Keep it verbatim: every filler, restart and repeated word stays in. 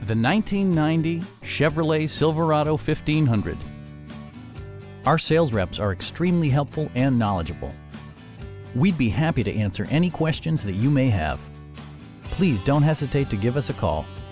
The nineteen ninety Chevrolet Silverado fifteen hundred. Our sales reps are extremely helpful and knowledgeable. We'd be happy to answer any questions that you may have. Please don't hesitate to give us a call.